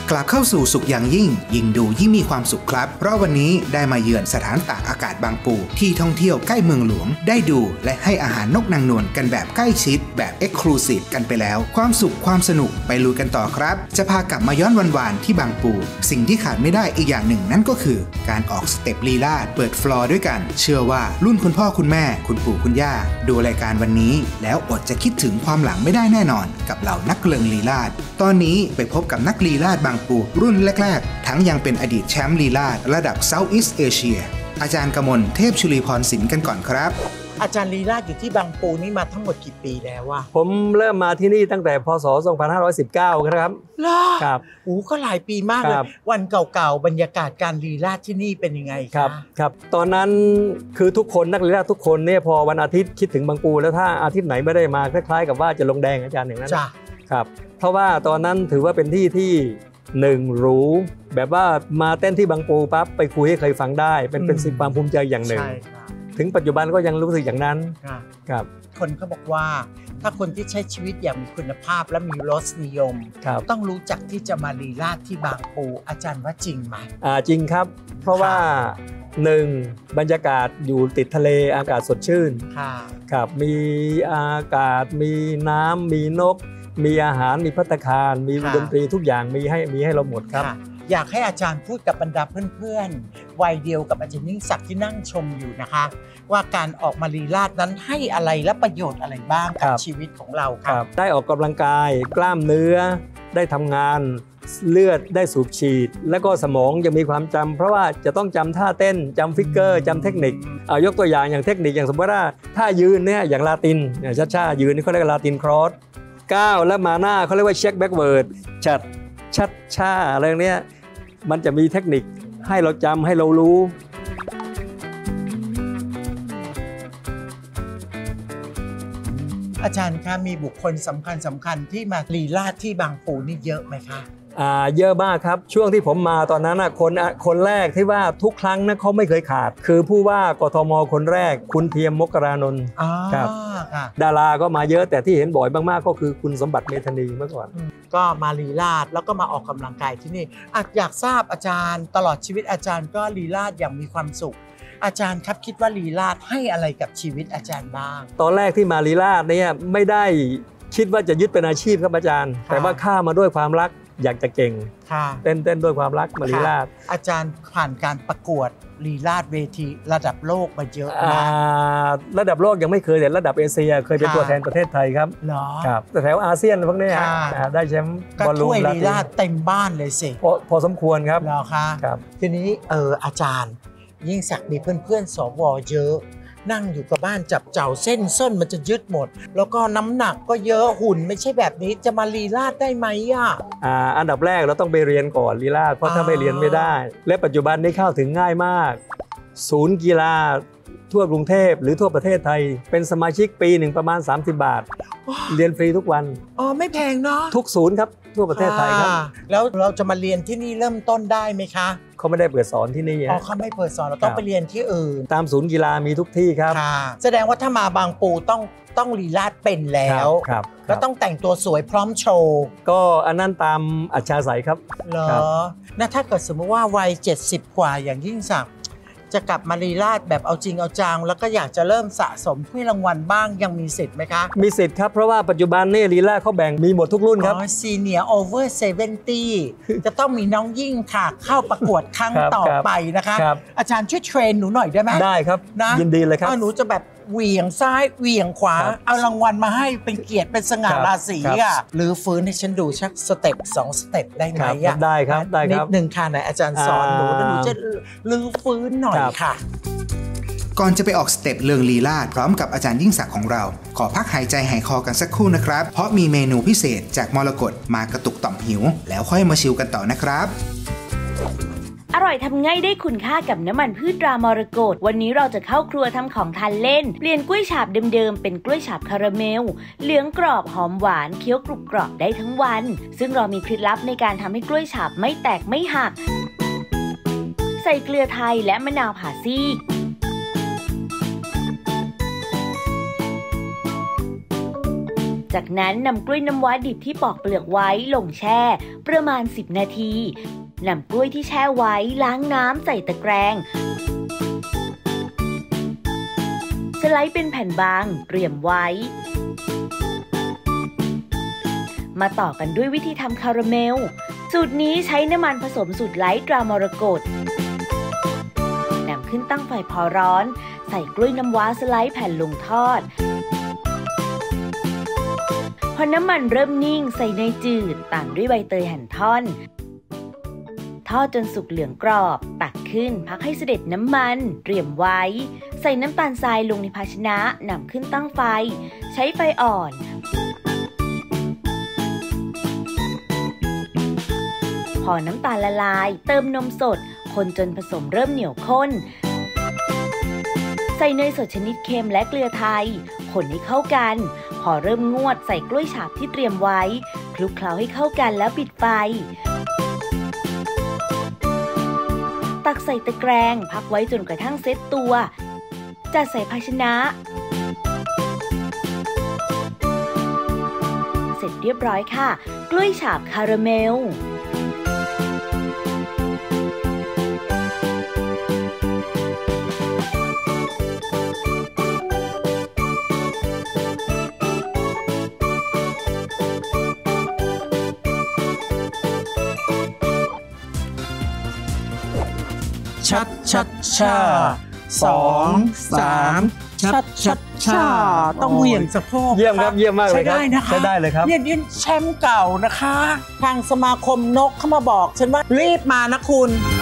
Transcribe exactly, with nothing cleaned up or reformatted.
กลับเข้าสู่สุขอย่างยิ่งยิ่งดูยิ่งมีความสุขครับเพราะวันนี้ได้มาเยือนสถานตากอากาศบางปูที่ท่องเที่ยวใกล้เมืองหลวงได้ดูและให้อาหารนกนางนวลกันแบบใกล้ชิดแบบเอ็กซ์คลูซีฟกันไปแล้วความสุขความสนุกไปลุยกันต่อครับจะพากลับมาย้อนวันวานที่บางปูสิ่งที่ขาดไม่ได้อีกอย่างหนึ่งนั่นก็คือการออกสเต็ปลีลาดเปิดฟลอร์ด้วยกันเชื่อว่ารุ่นคุณพ่อคุณแม่คุณปู่คุณย่าดูรายการวันนี้แล้วอดจะคิดถึงความหลังไม่ได้แน่นอนกับเหล่านักเลิงลีลาดตอนนี้ไปพบกับนักลีลาดบางปูรุ่นแรกๆทั้งยังเป็นอดีตแชมป์ลีลาดระดับ Southeast Asia อาจารย์กมลเทพชุลีพรศิลป์กันก่อนครับอาจารย์ลีลาดอยู่ที่บางปูนี่มาทั้งหมดกี่ปีแล้ววะผมเริ่มมาที่นี่ตั้งแต่พ.ศ. สองพันห้าร้อยสิบเก้าครับล่ะครับโอ้ก็หลายปีมากเลยวันเก่าๆบรรยากาศการลีลาดที่นี่เป็นยังไงครับครับตอนนั้นคือทุกคนนักลีลาดทุกคนเนี่ยพอวันอาทิตย์คิดถึงบางปูแล้วถ้าอาทิตย์ไหนไม่ได้มาคล้ายๆกับว่าจะลงแดงอาจารย์อย่างนั้นครับเพราะว่าตอนนั้นถือว่าเป็นที่ที่หนึ่งรู้แบบว่ามาเต้นที่บางปูปั๊บไปคุยให้ใครฟังได้เป็นเป็นสิ่งความภูมิใจอย่างหนึ่งถึงปัจจุบันก็ยังรู้สึกอย่างนั้นครับคนเขาบอกว่าถ้าคนที่ใช้ชีวิตอย่างมีคุณภาพและมีรสนิยมต้องรู้จักที่จะมาลีลาดที่บางปูอาจารย์ว่าจริงไหมอ่าจริงครับเพราะว่าหนึ่งบรรยากาศอยู่ติดทะเลอากาศสดชื่นครับมีอากาศมีน้ำมีนกมีอาหารมีภัตตาคารมีดนตรีทุกอย่างมีให้มีให้เราหมดครับอยากให้อาจารย์พูดกับบรรดาเพื่อนๆวัยเดียวกับอาจารย์ยิ่งศักดิ์ที่นั่งชมอยู่นะคะว่าการออกมาลีลาดนั้นให้อะไรและประโยชน์อะไรบ้างกับชีวิตของเราครับได้ออกกำลังกายกล้ามเนื้อได้ทำงานเลือดได้สูบฉีดและก็สมองยังมีความจำเพราะว่าจะต้องจำท่าเต้นจำฟิกเกอร์จำเทคนิคยกตัวอย่างอย่างเทคนิคอย่างสมมติว่าท่ายืนเนี่ยอย่างลาตินอย่างช้าๆยืนนี่เขาเรียกลาตินครอสก้าวแล้วมาหน้าเขาเรียกว่าเช็คแบ็กเวิร์ดชัดชัดช้าอะไรเนี้ยมันจะมีเทคนิคให้เราจำให้เรารู้อาจารย์คะมีบุคคลสำคัญสำคัญที่มาลีลาดที่บางปูนี่เยอะไหมคะอ่าเยอะมากครับช่วงที่ผมมาตอนนั้นนะคนคนแรกที่ว่าทุกครั้งนะเขาไม่เคยขาดคือผู้ว่ากทมคนแรกคุณเทียมมกรานนท์ครับดาราก็มาเยอะแต่ที่เห็นบ่อยมากๆก็คือคุณสมบัติเมธานีเมื่อก่อนก็มาลีลาดแล้วก็มาออกกำลังกายที่นี่อยากทราบอาจารย์ตลอดชีวิตอาจารย์ก็ลีลาดอย่างมีความสุขอาจารย์ครับคิดว่าลีลาดให้อะไรกับชีวิตอาจารย์บ้างตอนแรกที่มาลีลาดเนี่ยไม่ได้คิดว่าจะยึดเป็นอาชีพครับอาจารย์แต่ว่าข้ามาด้วยความรักอยากจะเก่งเต้นเต้นด้วยความรักมาลีลาดอาจารย์ผ่านการประกวดลีลาดเวทีระดับโลกมาเยอะนะระดับโลกยังไม่เคยแต่ระดับเอเชียเคยเป็นตัวแทนประเทศไทยครับเหรอครับแต่แถวอาเซียนพวกนี้ได้แชมป์บอลลูนลีลาดเต็มบ้านเลยสิพอสมควรครับเหรอคะทีนี้เอออาจารย์ยิ่งศักดิ์มีเพื่อนๆสวเยอะนั่งอยู่กับบ้านจับเจ้าเส้นส้นมันจะยึดหมดแล้วก็น้ำหนักก็เยอะหุ่นไม่ใช่แบบนี้จะมาลีลาดได้ไหมอ่ะอ่าอันดับแรกเราต้องไปเรียนก่อนลีลาดเพราะถ้าไม่เรียนไม่ได้และปัจจุบันนี้เข้าถึงง่ายมากศูนย์กีฬาทั่วกรุงเทพหรือทั่วประเทศไทยเป็นสมาชิกปีหนึ่งประมาณสามสิบบาทเรียนฟรีทุกวันอ๋อไม่แพงเนาะทุกศูนย์ครับทั่วประเทศไทยครับแล้วเราจะมาเรียนที่นี่เริ่มต้นได้ไหมคะเขาไม่ได้เปิดสอนที่นี่อ๋อเขาไม่เปิดสอนเราต้องไปเรียนที่อื่นตามศูนย์กีฬามีทุกที่ครับแสดงว่าถ้ามาบางปูต้องต้องลีลาดเป็นแล้วแล้วต้องแต่งตัวสวยพร้อมโชว์ก็อันนั้นตามอัจฉริยะครับเหรอนะถ้าเกิดสมมติว่าวัยเจ็ดสิบกว่าอย่างยิ่งศักดิ์จะกลับมาลีลาดแบบเอาจริงเอาจังแล้วก็อยากจะเริ่มสะสมถ้วยรางวัลบ้างยังมีสิทธิ์ไหมคะมีสิทธิ์ครับเพราะว่าปัจจุบันนี่ลีลาดเขาแบ่งมีหมดทุกรุ่นครับอ๋อซีเนียร์โอเวอร์เซเวนตี้จะต้องมีน้องยิ่งค่ะเข้าประกวดครั้งต่อไปนะคะอาจารย์ช่วยเทรนหนูหน่อยได้ไหมได้ครับนะยินดีเลยครับหนูจะแบบเหวี่ยงซ้ายเหวี่ยงขวาเอารางวัลมาให้เป็นเกียรติเป็นสง่าราศีอ่ะหรือฟื้นให้ฉันดูชักสเต็ปสองสเต็ปได้ไหมอ่ะได้ครับได้ครับนิดนึงค่ะไหนอาจารย์สอนหนูแล้วหนูจะลื้อฟื้นหน่อยค่ะก่อนจะไปออกสเต็ปเลืองลีลาดพร้อมกับอาจารย์ยิ่งศักดิ์ของเราขอพักหายใจหายคอกันสักครู่นะครับเพราะมีเมนูพิเศษจากมรกตมากระตุกต่อมหิวแล้วค่อยมาชิลกันต่อนะครับอร่อยทำง่ายได้คุณค่ากับน้ำมันพืชตรามรกตวันนี้เราจะเข้าครัวทำของทานเล่นเปลี่ยนกล้วยฉาบเดิมๆเป็นกล้วยฉาบคาราเมลเหลืองกรอบหอมหวานเคี้ยวกรุบกรอบได้ทั้งวันซึ่งเรามีเคล็ดลับในการทำให้กล้วยฉาบไม่แตกไม่หักใส่เกลือไทยและมะนาวผ่าซีกจจากนั้นนำกล้วยน้ำว้าดิบที่ปอกเปลือกไว้ลงแช่ประมาณสิบนาทีนำกล้วยที่แช่ไว้ล้างน้ำใส่ตะแกรงสไลด์เป็นแผ่นบางเตรียมไว้มาต่อกันด้วยวิธีทำคาราเมลสูตรนี้ใช้น้ำมันผสมสูตรไลท์ตรามรกตนำขึ้นตั้งไฟพอร้อนใส่กล้วยน้ำว้าสไลด์แผ่นลงทอดพอน้ำมันเริ่มนิ่งใส่เนยจืดตามด้วยใบเตยหั่นท่อนทอดจนสุกเหลืองกรอบตักขึ้นพักให้เสด็จน้ำมันเตรียมไว้ใส่น้ำตาลทรายลงในภาชนะนำขึ้นตั้งไฟใช้ไฟอ่อนพอน้ำตาลละลายเติมนมสดคนจนผสมเริ่มเหนียวข้นใส่เนยสดชนิดเค็มและเกลือไทยคนให้เข้ากันพอเริ่มงวดใส่กล้วยฉาบที่เตรียมไว้คลุกเคล้าให้เข้ากันแล้วปิดไฟตักใส่ตะแกรงพักไว้จนกระทั่งเซ็ตตัวจัดใส่ภาชนะเสร็จเรียบร้อยค่ะกล้วยฉาบคาราเมลชัดชัดชาสองสามชัดชัดชาต้องเหวี่ยงสะโพกเยี่ยมครับเยี่ยมมากเลยครับใช้ได้นะคะใช้ได้เลยครับเนี่ยนี่แชมป์เก่านะคะทางสมาคมนกเข้ามาบอกฉันว่ารีบมานะคุณ